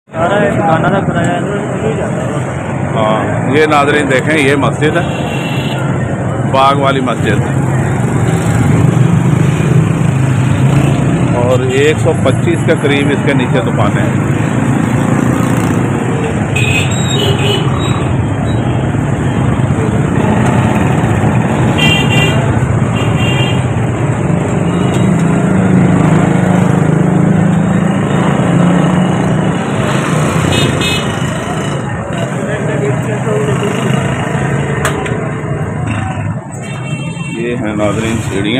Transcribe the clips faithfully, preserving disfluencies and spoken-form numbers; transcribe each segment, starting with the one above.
सारा एक दुकाना का किराया मिल ही जाता है बस। हाँ, ये नाज़रीन देखें, ये मस्जिद है, बाग वाली मस्जिद है, और एक सौ पच्चीस के करीब इसके नीचे दुकानें हैं। ये हैं नाज़रीन सीढ़ियाँ।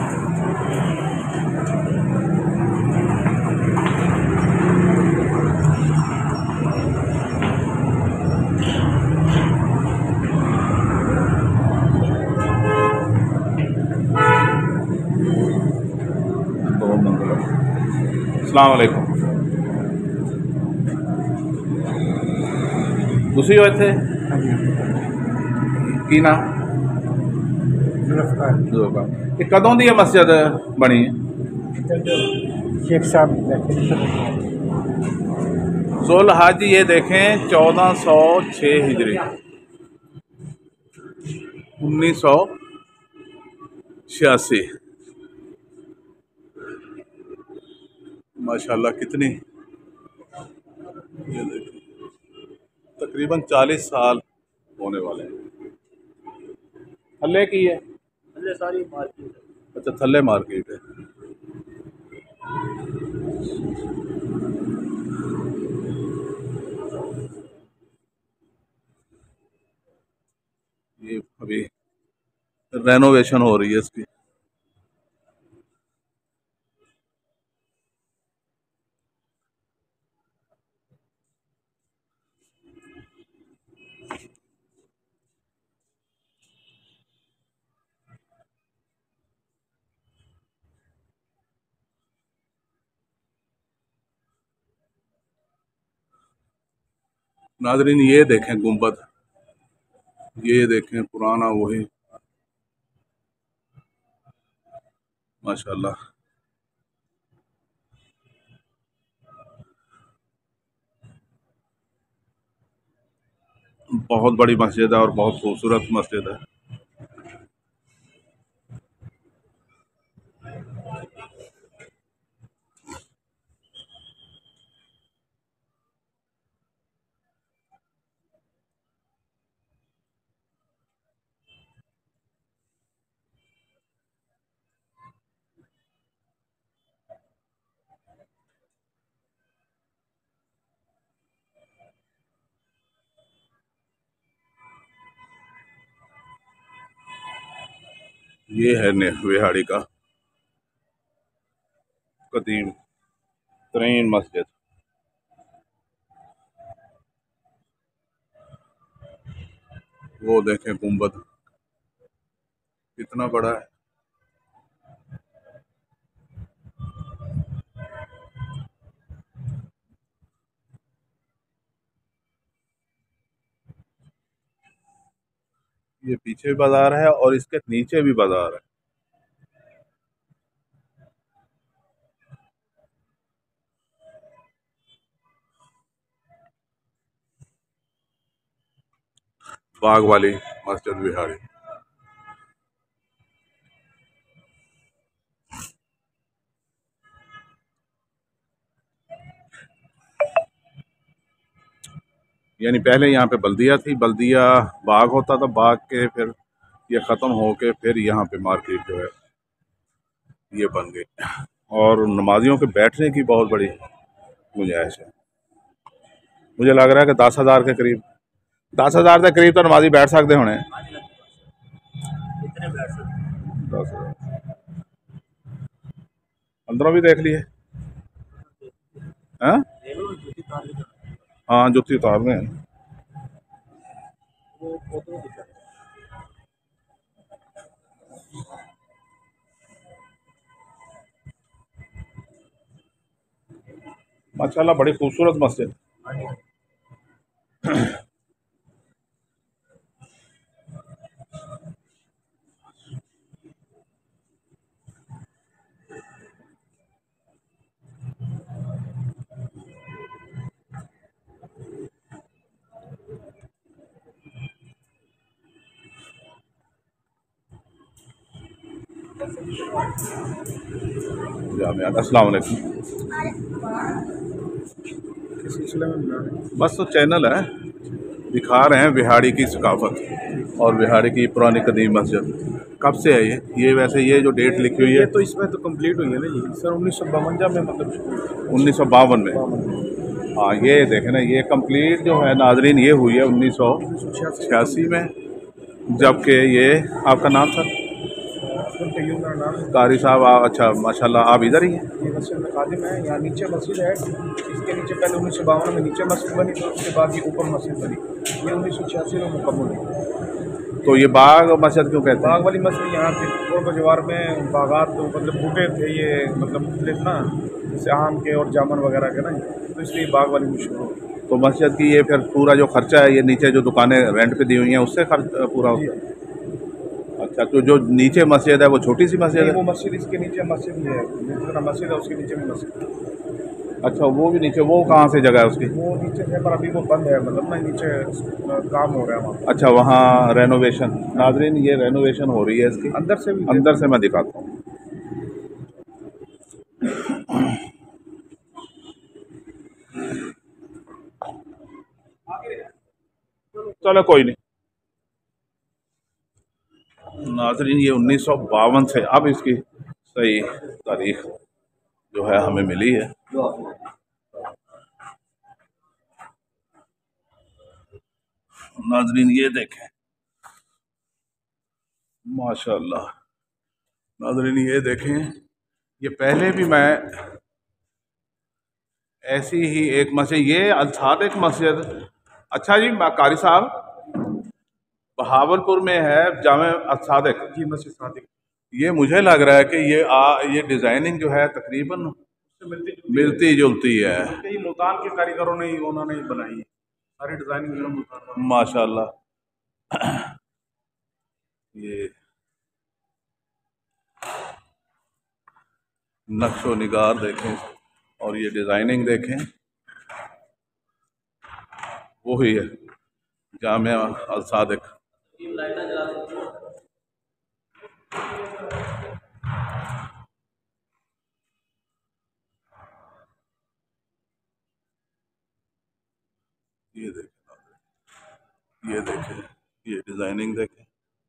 दो मंजिला। अस्सलाम वालेकुम। ਤੁਸੀਂ ਹੋ ਇੱਥੇ ਕੀ ਨਾਮ? ਜ਼ੁਲਫਕਾਰ। ਇਹ ਕਦੋਂ ਦੀ ਇਹ ਮਸਜਿਦ ਬਣੀ ਹੈ? शेख साहब बैठे जुल हज ये देखें चौदह सौ छः हिजरी, उन्नीस सौ छियासी। माशाल्लाह कितनी, ये देखें तकरीबन चालीस साल होने वाले हैं। थल्ले की है? थल्ले सारी मार्केट है। अच्छा, थल्ले मार्केट है। ये अभी रेनोवेशन हो रही है इसकी। नाजरीन ये देखें गुंबद, ये देखें पुराना वही, माशाल्लाह। बहुत बड़ी मस्जिद है और बहुत खूबसूरत मस्जिद है। ये है विहाड़ी का कदीम तरीन मस्जिद। वो देखें गुंबद कितना बड़ा है। ये पीछे भी बाजार है और इसके नीचे भी बाजार है। बाग वाली मस्जिद विहाड़ी। यानी पहले यहाँ पे बल्दिया थी, बल्दिया बाग होता था, बाग के फिर ये ख़त्म हो के फिर यहाँ पे मार्केट जो है ये बन गई, और नमाजियों के बैठने की बहुत बड़ी गुंजाइश है। मुझे लग रहा है कि दस हज़ार के करीब दस हज़ार के करीब तो नमाजी बैठ सकते होने। दस हज़ार अंदरों भी देख लिए। हाँ हाँ, जुत्ती उतार में है। माशाल्लाह बड़ी खूबसूरत मस्जिद। जामिया। अस्सलाम वालेकुम। किस सिलसिले में बना रहे हैं? बस तो चैनल है, दिखा रहे हैं बिहाड़ी की सकाफत और बिहाड़ी की पुरानी कदीम मस्जिद। कब से है ये ये वैसे ये जो डेट लिखी हुई ये है तो इसमें तो कंप्लीट हुई है ना जी सर, उन्नीस सौ बावंजा में मतलब उन्नीस सौ बावन में। हाँ ये देखें ना, ये कंप्लीट जो है नाजरीन ये हुई है उन्नीस सौ छियासी में, जबकि ये आपका नाम सर कारी साहब। आ- अच्छा माशाल्लाह, आप इधर ही हैं? ये मस्जिद में खादिम है। यहाँ नीचे मस्जिद है, इसके नीचे पहले उन्नीस सौ बावन में नीचे मस्जिद बनी, तो उसके बाद ये ऊपर मस्जिद बनी। ये उन्नीस सौ छियासी में मुकम्मल हुई। तो ये बाग मस्जिद क्यों कहते हैं? बाग वाली मस्जिद यहाँ पे कोरबा जवार में बागात तो मतलब बूटे थे, ये मतलब मुख्तलिफ ना, जैसे आम के और जामुन वगैरह के ना, तो इसलिए बाग वाली मशहूर हो। तो मस्जिद की ये फिर पूरा जो खर्चा है, ये नीचे जो दुकानें रेंट पे दी हुई हैं उससे खर्च पूरा होता है? अच्छा, तो जो नीचे मस्जिद है वो छोटी सी मस्जिद नहीं, है? वो मस्जिद इसके नीचे मस्जिद ही है, जितना मस्जिद है उसके नीचे भी मस्जिद है। अच्छा, वो भी नीचे, वो कहाँ से जगह है उसकी? वो नीचे है पर अभी वो बंद है, मतलब ना नीचे काम हो रहा है वहाँ। अच्छा, वहाँ रेनोवेशन। नाजरीन ये रेनोवेशन हो रही है इसकी, अंदर से भी अंदर से मैं दिखाता हूँ। चलो कोई नहीं। नाजरीन ये उन्नीस सौ बावन से अब इसकी सही तारीख जो है हमें मिली है। नाजरीन ये देखें, माशाल्लाह। नाजरीन ये देखें, ये पहले भी मैं ऐसी ही एक मस्जिद, ये अल-सादिक मस्जिद। अच्छा जी कारी साहब, बहावलपुर में है जामे अल-सादिक जी मस्जिद सादिक। ये मुझे लग रहा है कि ये आ, ये डिज़ाइनिंग जो है तकरीबन मिलती मिलती जुलती है। कई मुल्तान के कारीगरों ने ही उन्होंने ही बनाई है सारी डिजाइनिंग जो मुल्तान। माशाल्लाह। ये नक्शो निगार देखें और ये डिज़ाइनिंग देखें, वही है जामिया अल-सादिक। ये देखें, ये देखें, ये डिज़ाइनिंग देखें।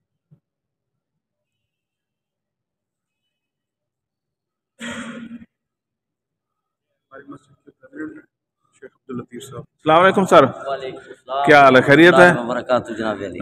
हमारी मस्जिद के प्रेसिडेंट हैं शेख अब्दुल लतीफ़ साहब। अस्सलाम वालेकुम सर। वालेकुम सलाम। क्या हाल है, खैरियत है? बरकातहू जनाब अली।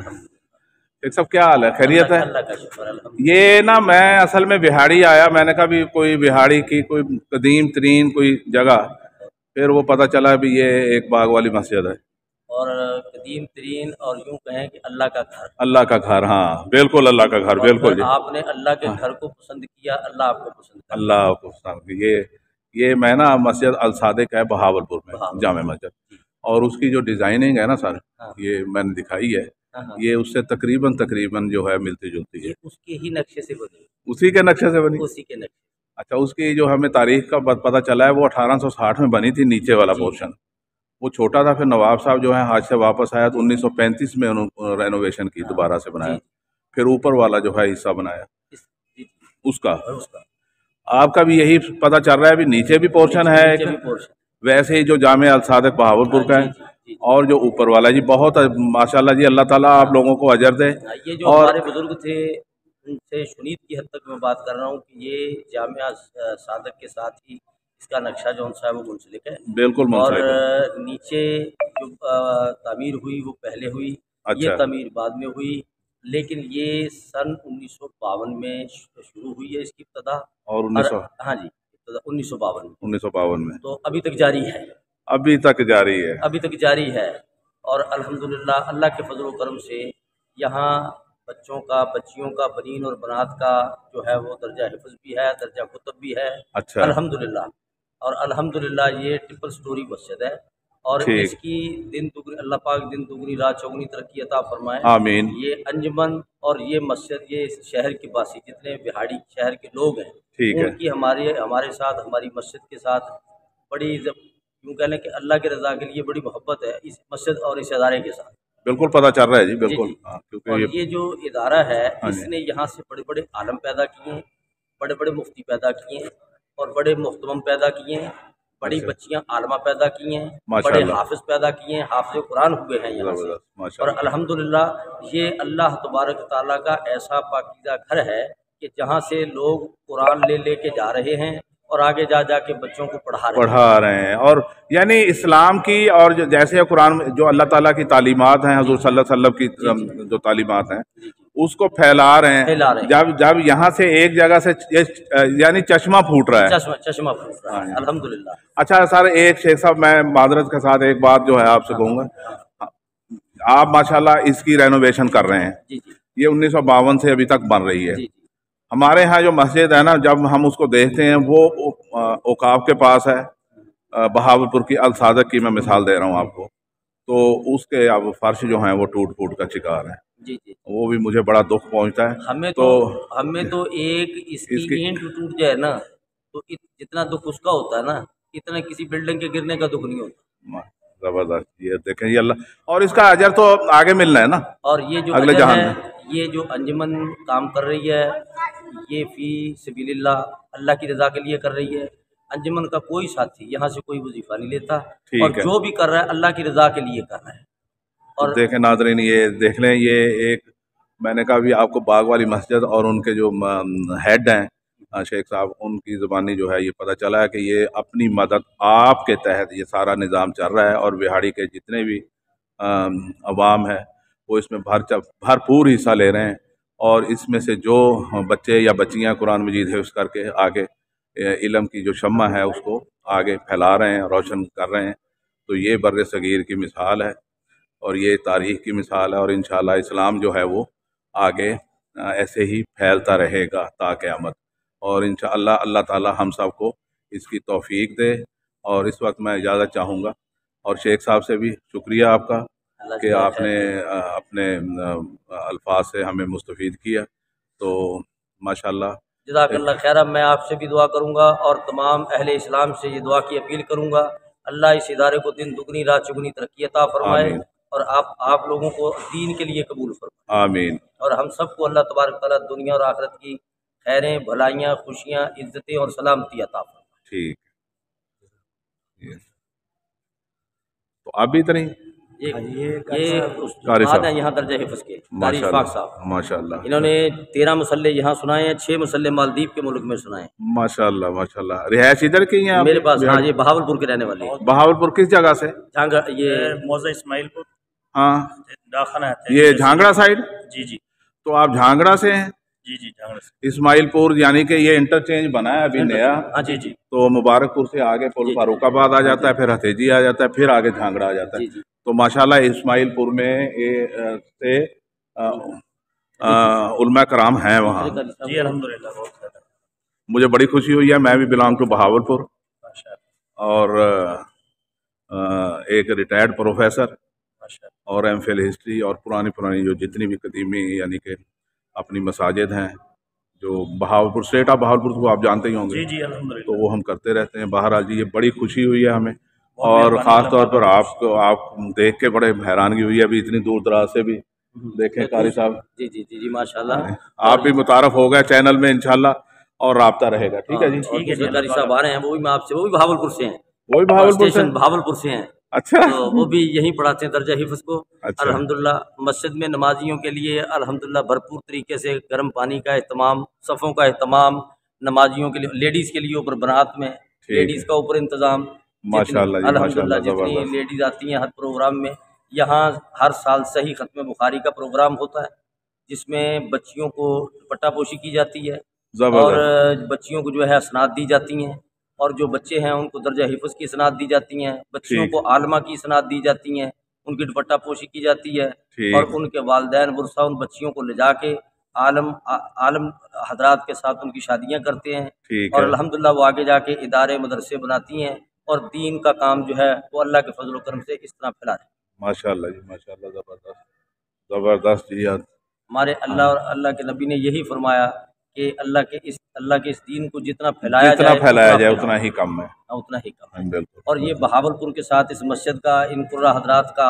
एक सब क्या हाल है, खैरियत है? अल्लाह का शुक्र अल्हम्दुलिल्लाह। ये ना मैं असल में बिहाड़ी आया, मैंने कहा भी कोई बिहाड़ी की कोई कदीम तरीन कोई जगह, फिर वो पता चला भी ये एक बाग वाली मस्जिद है और कदीम तरीन और यूं कहें कि अल्लाह का घर। अल्लाह का घर। हाँ बिल्कुल अल्लाह का घर, और बिल्कुल जी। आपने अल्लाह के घर को पसंद किया, अल्लाह आपको पसंद कर। अल्लाह को पसंद। ये ये मैं ना मस्जिद अल-सादिक है बहावलपुर में, बहावलपुर। जामे मस्जिद, और उसकी जो डिज़ाइनिंग है ना सर, हाँ। ये मैंने दिखाई है, हाँ, हाँ। ये उससे तकरीबन तकरीबन जो है मिलती जुलती है। ये उसके ही नक्शे से बनी, उसी के नक्शे से बनी? उसी के नक्शे। अच्छा, उसकी जो हमें तारीख का प- पता चला है वो अठारह सौ साठ में बनी थी, नीचे वाला पोर्शन वो छोटा था। फिर नवाब साहब जो है हाज से वापस आया तो उन्नीस सौ पैंतीस में उन्होंने रेनोवेशन की, दोबारा से बनाया, जी। फिर ऊपर वाला जो है हिस्सा बनाया इस जी, जी, उसका। और उसका आपका भी यही पता चल रहा है, भी नीचे भी पोर्शन है नीचे एक, भी पोर्शन। वैसे ही जो जामे अल-सादिक बहावलपुर का हाँ, है, जी, जी, जी। और जो ऊपर वाला जी बहुत माशाल्लाह जी, अल्लाह ताला आप लोगों को अजर दे। हाँ, ये जो और हमारे बुजुर्ग थे उनसे शुनीद की हद तक मैं बात कर रहा हूँ कि ये जामिया सादक के साथ ही इसका नक्शा जो है वो मुंसलिक है। बिल्कुल और मुंसलिक है। नीचे जो अ, तामीर हुई वो पहले हुई, ये अच्छा। तामीर बाद में हुई, लेकिन ये सन उन्नीस सौ बावन में शु- शुरू हुई है इसकी इब्तदा। और उन्नीस सौ हाँ जी, इब्तदा उन्नीस सौ बावन में, उन्नीस सौ बावन में तो अभी तक जारी है, अभी तक जारी है। अभी तक जारी है। और अल्हम्दुलिल्लाह अल्लाह के फजल व करम से यहाँ बच्चों का, बच्चियों का, बनीन और बनात का जो है वो दर्जा हिफ्ज़ भी है, दर्जा कुतुब भी है। अच्छा। अल्हम्दुलिल्लाह। और अल्हम्दुलिल्लाह ये ट्रिपल स्टोरी मस्जिद है और ठीक। इसकी दिन दुगनी, अल्लाह पाक दिन दुगनी रात चौगुनी तरक्की अता फरमाए। आमीन। ये अंजमन और ये मस्जिद, ये इस शहर के वासी जितने बिहाड़ी शहर के लोग हैं, ठीक है। उनकी हमारे हमारे साथ, हमारी मस्जिद के साथ बड़ी, यूँ कह लें कि अल्लाह की रज़ा के लिए बड़ी मोहब्बत है इस मस्जिद और इस अदारे के साथ। बिल्कुल पता चल रहा है जी, बिल्कुल। जी, जी। हाँ, क्योंकि और ये ये जो इदारा है, हाँ जी, इसने यहाँ से बड़े बड़े आलम पैदा किए हैं, बड़े बड़े मुफ्ती पैदा किए हैं, और बड़े मुहतरम पैदा किए हैं, बड़ी अच्छा, बच्चियाँ आलमा पैदा की हैं, बड़े माशाल्लाह, हाफिज पैदा किए हैं, हाफिज कुरान हुए हैं यहाँ से। ज़बरदस्त, और माशाल्लाह। अल्हम्दुलिल्लाह ये अल्लाह तबारक ताला का ऐसा पाकीज़ा घर है कि जहाँ से लोग कुरान ले ले के जा रहे हैं और आगे जा जा के बच्चों को पढ़ा रहे हैं। पढ़ा रहे हैं, और यानी इस्लाम की, और जो जैसे कुरान में जो अल्लाह ताला की तालीमात हैं, जी, हजूर जी। सल्लल्लाहु अलैहि वसल्लम की जी, अम, जी। जो तालीमात हैं जी, जी। उसको फैला रहे हैं। फैला रहे हैं। जब जब यहाँ से एक जगह से ये यानी चश्मा फूट रहा है। चश्मा चश्मा फूट रहा है, अल्हम्दुलिल्लाह। अच्छा सर, एक शेख साहब, मैं मादरत के साथ एक बात जो है आपसे कहूँगा, आप माशाल्लाह इसकी रेनोवेशन कर रहे हैं। जी, जी। ये उन्नीस सौ बावन से अभी तक बन रही है। जी, जी। हमारे यहाँ जो मस्जिद है ना, जब हम उसको देखते हैं वो ओ- अ, औकाफ के पास है, अ, बहावलपुर की अल सादक की मैं मिसाल दे रहा हूँ आपको। तो उसके अब फर्श जो हैं वो टूट फूट का शिकार है। जी, जी। वो भी मुझे बड़ा दुख पहुंचता है। हमें तो तो हमें तो एक इसकी इसकी ईंट टूट जाए ना, तो इत, जितना दुख उसका होता है ना, इतना किसी बिल्डिंग के गिरने का दुख नहीं होता। जबरदस्त, ये देखें, ये अल्लाह, और इसका अजर तो आगे मिलना है ना, और ये जो अगले अजर जहान है, में। ये जो अंजुमन काम कर रही है, ये फी सबिलिल्लाह, अल्लाह की रज़ा के लिए कर रही है। अंजुमन का कोई साथी यहाँ से कोई वजीफा नहीं लेता, और ठीक है। जो भी कर रहा है अल्लाह की रज़ा के लिए कर रहा है। तो और देखें नाज़रीन, ये देख लें, ये एक, मैंने कहा भी आपको बाग वाली मस्जिद और उनके जो हेड हैं अ, शेख साहब, उनकी ज़ुबानी जो है ये पता चला है कि ये अपनी मदद आपके तहत ये सारा निज़ाम चल रहा है, और बिहाड़ी के जितने भी अम, अवाम है वो इसमें भर भरपूर हिस्सा ले रहे हैं। और इसमें से जो बच्चे या बच्चियाँ कुरान मजीद हिफ्ज़ करके आगे ए, इल्म की जो शम्मा है उसको आगे फैला रहे हैं, रोशन कर रहे हैं। तो ये बर्र सगीर की मिसाल है, और ये तारीख़ की मिसाल है, और इंशाअल्लाह इस्लाम जो है वो आगे अ, ऐसे ही फैलता रहेगा ता क़यामत। और इंशाअल्लाह अल्लाह ताला हम सब को इसकी तौफ़ीक दे। और इस वक्त मैं इजाज़त चाहूँगा, और शेख साहब से भी शुक्रिया आपका अल्लाह कि जज़ाक आपने खैर दे। अ, अपने अ, अल्फाज से हमें मुस्तफ़ीद किया। तो माशाअल्लाह। जज़ाकल्लाह खैरा। मैं आपसे भी दुआ करूँगा और तमाम अहले इस्लाम से ये दुआ की अपील करूँगा, अल्लाह इस इदारे को दिन दुगनी रात चुगनी तरक्की अता फरमाए, आमीन, और आप आप लोगों को दीन के लिए कबूल फरमाए, आमीन। और हम सबको अल्लाह तबारक ताला दुनिया और आखिरत की खैरें, भलाइयाँ, खुशियाँ, इज़्ज़तें और सलामती अता फरमाए। ठीक है। तो आप भी इतने ही ये ये कारी उस्ताद साहब, हैं यहाँ दर्जा हिफ्ज़ के, कारी माशाअल्लाह, इशफाक साहब। माशाअल्लाह, इन्होंने तेरह मुसल्ले यहाँ सुनाए हैं, छः मुसल्ले मालदीव के मुल्क में सुनाए हैं। माशाअल्लाह, माशाअल्लाह। रिहायश इधर की हैं आप? मेरे पास, हाँ, बिहार- ये बहावलपुर के रहने वाले हैं। बहावलपुर किस जगह से? झांगा ये मौजा इस्माइलपुर हाँ, दाखना है। ये झांगड़ा साइड। जी जी तो आप झांगड़ा से हैं? जी जी झांगड़ा से। इस्माइलपुर, यानी कि ये इंटरचेंज बना है अभी नया। हाँ जी जी तो मुबारकपुर से आगे पुल जी, जी। फारूकाबाद आ जाता है, फिर हथेजी आ जाता है, फिर आगे झांगड़ा आ जाता है। जी जी तो माशाल्लाह इस्माइलपुर में ये अ, से अ, अ, उलमा कराम हैं वहाँ। जी अल्हम्दुलिल्लाह, बहुत ज़्यादा मुझे बड़ी खुशी हुई है। मैं भी बिलोंग टू बहावलपुर, माशाअल्लाह और अ, एक रिटायर्ड प्रोफेसर, माशाअल्लाह। और एम फिल हिस्ट्री, और पुरानी पुरानी जो जितनी भी कदीमी यानी कि अपनी मसाजिद हैं, जो बहावलपुर, स्टेट ऑफ बहावलपुर को आप जानते ही होंगे। जी जी अल्हम्दुलिल्लाह, तो वो हम करते रहते हैं। बहरहाल जी, ये बड़ी खुशी हुई है हमें, बहुत और मेहरबानी ख़ास तौर पर अल्लाह आपको, आप देख के बड़े हैरानगी हुई है अभी इतनी दूर दराज से भी। देखें कारी साहब, जी जी जी जी माशाल्लाह। आप भी मुतारफ़ हो गए चैनल में इंशाल्लाह, और राब्ता रहेगा। ठीक है जी। और दूसरे कारी साहब आ रहे हैं, वो भी मैं आपसे, वो भी बहावलपुर से हैं, वही बहावलपुर से? स्टेशन बहावलपुर से हैं। अच्छा, तो वो भी यहीं पढ़ाते हैं दर्जा हिफ्ज़ को। अच्छा। अल्हम्दुलिल्लाह मस्जिद में नमाजियों के लिए अल्हम्दुलिल्लाह भरपूर तरीके से गर्म पानी का एहतमाम, सफ़ों का एहतमाम, नमाजियों के लिए, लेडीज़ के लिए ऊपर बरात में लेडीज़ का ऊपर इंतज़ाम, माशाअल्लाह जी, अल्हम्दुलिल्लाह माशाअल्लाह, जितनी ज़बरदस्त। लेडीज़ आती हैं हर प्रोग्राम में। यहाँ हर साल सही ख़त्म बुखारी का प्रोग्राम होता है, जिसमें बच्चियों को पट्टापोशी की जाती है, और ज़बरदस्त। बच्चियों को जो है सनात दी जाती हैं, और जो बच्चे हैं उनको दर्जा हिफ्ज़ की सनात दी जाती हैं, बच्चियों ठीक। को आलमा की सनात दी जाती हैं, उनकी दुपट्टा पोशी की जाती है, ठीक। और उनके वालिदैन वर्सा उन बच्चियों को ले जाके आलम आ, आलम हजरात के साथ उनकी शादियां करते हैं, ठीक और है। अल्हम्दुलिल्लाह वो आगे जाके इदारे मदरसे बनाती हैं, और दीन का काम जो है वो अल्लाह के फजल करम से इस तरह फैला है। माशाअल्लाह जी, माशाअल्लाह, ज़बरदस्त, ज़बरदस्त जी। यार, हमारे अल्लाह और अल्लाह के नबी ने यही फरमाया कि अल्लाह के इस अल्लाह के इस दीन को जितना फैलाया जितना जाए फैलाया जाए फैलाओ, उतना ही कम है। हाँ, उतना ही कम है। बिल्कुल। और ये बहावलपुर के साथ इस मस्जिद का, इन कुर्रा हजरात का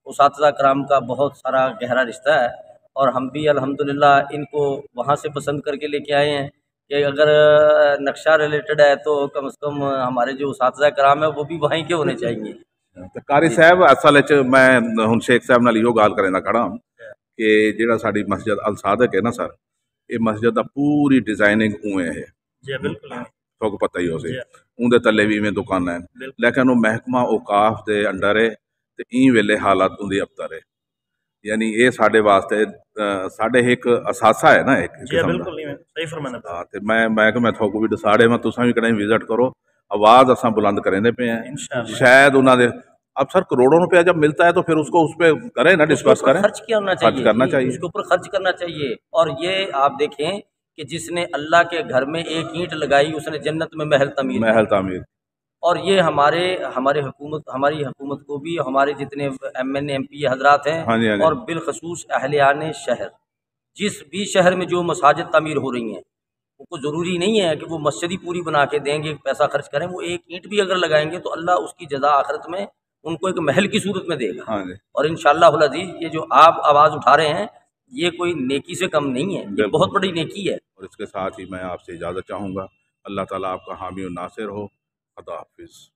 उसातिज़ा कराम का बहुत सारा गहरा रिश्ता है और हम भी अल्हम्दुलिल्लाह इनको वहाँ से पसंद करके लेके आए हैं कि अगर नक्शा रिलेटेड है तो कम से कम हमारे जो उसातिज़ा कराम है वो भी वहीं के होने चाहिए। तो कारी साहब असल च मैं हुण शेख साहब नाल इहो गल करेंदा खड़ा हूं कि जिहड़ा साडी मस्जिद अल सादक है ना सर, ये मस्जिद दा पूरी डिजाइनिंग उवें है जी बिल्कुल तुहानूं पता ही होसे, जी उंदे तले भी इवें दुकानां हैं, बिल्कुल लेकिन वो महकमा औकाफ दे अंडर है ते ई वेले हालात उंदी अबतर है। यानी ये साडे वास्ते अ, साडे एक असासा है ना एक जी किस्म दा। बिल्कुल नहीं सही फरमाना हाँ ते मैं मैं कि मैं थोक भी साढ़े में तुसां भी कदें विजिट करो, आवाज़ असां बुलंद करेंदे पे हैं इंशाअल्लाह। शायद उन्होंने अब सर करोड़ों रुपया जब मिलता है तो फिर उसको उस पर करें ना, उसके डिस्कस ऊपर करें, खर्च करना खर्च चाहिए करना जी, चाहिए। उसके ऊपर खर्च करना चाहिए। और ये आप देखें कि जिसने अल्लाह के घर में एक ईंट लगाई उसने जन्नत में महल तमीर किया। महल तामीर और ये हमारे हमारे हुकूमत हमारी हुकूमत को भी हमारे जितने एम एन एम पी हजरात हैं हाँ जी हाँ जी और बिलखसूस अहलियान शहर, जिस भी शहर में जो मसाजिद तमीर हो रही हैं उनको ज़रूरी नहीं है कि वो मस्जिद ही पूरी बना के देंगे, पैसा खर्च करें, वो एक ईंट भी अगर लगाएंगे तो अल्लाह उसकी जज़ा आखिरत में उनको एक महल की सूरत में देगा। हाँ जी और इंशाअल्लाह अज़ीज़ ये जो आप आवाज़ उठा रहे हैं ये कोई नेकी से कम नहीं है, ये बिल्कुल। बहुत बड़ी नेकी है। और इसके साथ ही मैं आपसे इजाज़त चाहूँगा। अल्लाह ताला आपका हामी और नासिर हो। खुदा हाफिज़।